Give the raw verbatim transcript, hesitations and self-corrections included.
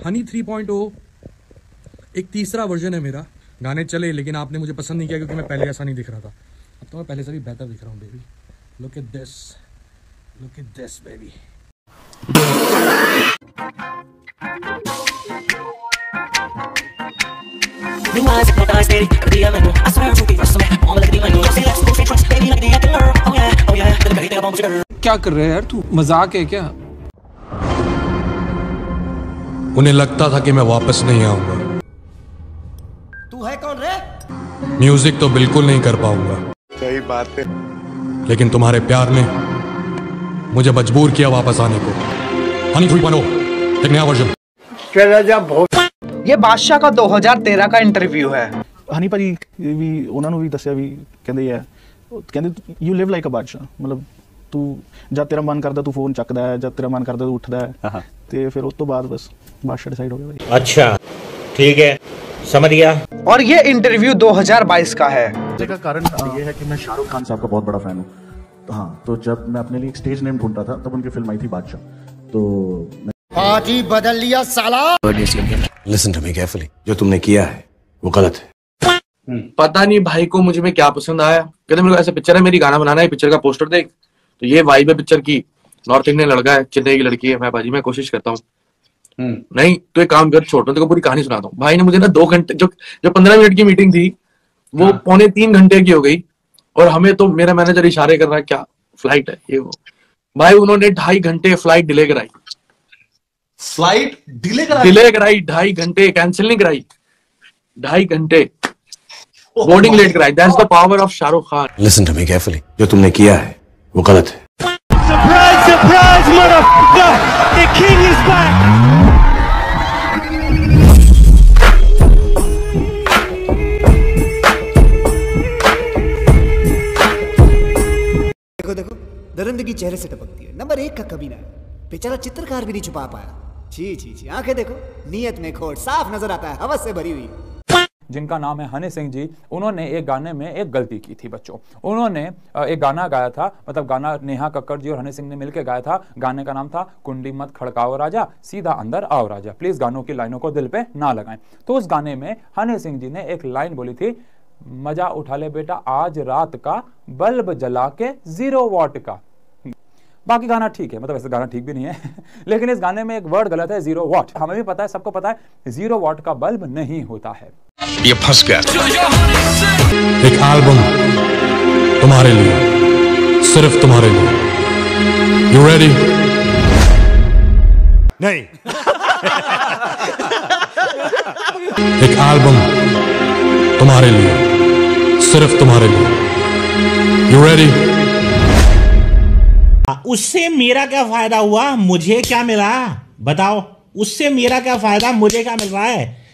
Honey three point ओ एक तीसरा version है मेरा। गाने चले लेकिन आपने मुझे पसंद नहीं किया क्योंकि मैं पहले ऐसा नहीं दिख रहा था। अब तो मैं पहले से भी बेहतर दिख रहा हूँ baby. Look at this, look at this baby. क्या कर रहे हैं यार तू, मजाक है क्या? उन्हें लगता था कि मैं वापस नहीं आऊंगा। तू है कौन रे? म्यूजिक तो बिल्कुल नहीं कर पाऊंगा। सही बात है। लेकिन तुम्हारे प्यार ने मुझे मजबूर किया वापस आने को। हनी थ्री पॉइंट ओ एक नया वर्जन। ये बादशाह का दो हज़ार तेरह का इंटरव्यू है। ਹਨੀ ਭਾਜੀ ਵੀ ਉਹਨਾਂ ਨੂੰ ਵੀ ਦੱਸਿਆ ਵੀ ਕਹਿੰਦੇ ਆ ਕਹਿੰਦੇ ਯੂ ਲਿਵ ਲਾਈਕ ਅ ਬਾਦਸ਼ਾਹ, ਮਤਲਬ ਤੂੰ ਜਦ ਤੇਰਾ ਮਨ ਕਰਦਾ ਤੂੰ ਫੋਨ ਚੱਕਦਾ ਹੈ, ਜਦ ਤੇਰਾ ਮਨ ਕਰਦਾ ਤੂੰ ਉੱਠਦਾ ਹੈ ਤੇ ਫਿਰ ਉਸ ਤੋਂ ਬਾਅਦ ਬਸ ਬਾਦਸ਼ਾਹ डिसाइड हो गया भाई। अच्छा ठीक है, समझ गया। और ये इंटरव्यू दो हज़ार बाईस का है। का कारण ये है कि मैं शाहरुख खान साहब का बहुत बड़ा फैन हूँ। हाँ, तो जब मैं अपने लिए एक स्टेज नेम ढूंढ रहा था तब उनकी फिल्म आई थी बादशाह। तो पार्टी बदल लिया साला। लिसन टू मी केयरफुली, जो तुमने किया है वो गलत है। पता नहीं भाई को मुझ में क्या पसंद आया। कहते मेरे को ऐसा पिक्चर है, मेरी गाना बनाना है, पिक्चर का पोस्टर देख। तो ये वाइब है पिक्चर की, नॉर्थ इंडियन लड़का है, चेन्नई की लड़की है। मैं भाजी मैं कोशिश करता हूँ। नहीं तो एक काम कर, छोड़ तेरे को पूरी कहानी सुनाता हूँ। भाई ने मुझे ना दो घंटे जो जो पंद्रह मिनट की मीटिंग थी वो पौने तीन घंटे की हो गई। और हमें तो मेरा मैनेजर इशारे कर रहा है क्या फ्लाइट है ये वो। भाई उन्होंने ढाई घंटे फ्लाइट डिले कराई। फ्लाइट डिले कराई डिले कराई ढाई घंटे, कैंसिल नहीं कराई। ढाई घंटे बोर्डिंग लेट कराई। That's the power of Shahrukh Khan. Listen to me carefully, जो तुमने किया है वो गलत है। Surprise surprise motherfucker, the king is back. देखो देखो दरिंदगी चेहरे से टपकती है। नंबर एक का कमीना है, बेचारा चित्रकार भी नहीं छुपा पाया। छी छी छी, आंखें देखो, नीयत में खोट साफ नजर आता है, हवस से भरी हुई। जिनका नाम है हनी सिंह जी, उन्होंने एक गाने में एक गलती की थी बच्चों। उन्होंने एक गाना गाया था, मतलब गाना नेहा कक्कड़ जी और हनी सिंह ने मिलकर गाया था। गाने का नाम था कुंडी मत खड़काओ राजा, सीधा अंदर आओ राजा, प्लीज गानों की लाइनों को दिल पे ना लगाएं। तो उस गाने में हनी सिंह जी ने एक लाइन बोली थी, मजा उठा ले बेटा आज रात का, बल्ब जला के जीरो वॉट का। बाकी गाना ठीक है, मतलब वैसे गाना ठीक भी नहीं है लेकिन इस गाने में एक वर्ड गलत है, जीरो वॉट। हमें भी पता है, सबको पता है, जीरो वॉट का बल्ब नहीं होता है। ये फंस गया। एक एल्बम तुम्हारे लिए, सिर्फ तुम्हारे लिए। You ready? नहीं। एक एल्बम तुम्हारे लिए, सिर्फ तुम्हारे लिए। You ready? उससे मेरा क्या फायदा हुआ, मुझे क्या मिला बताओ? उससे मेरा क्या फायदा, मुझे क्या मिल रहा है?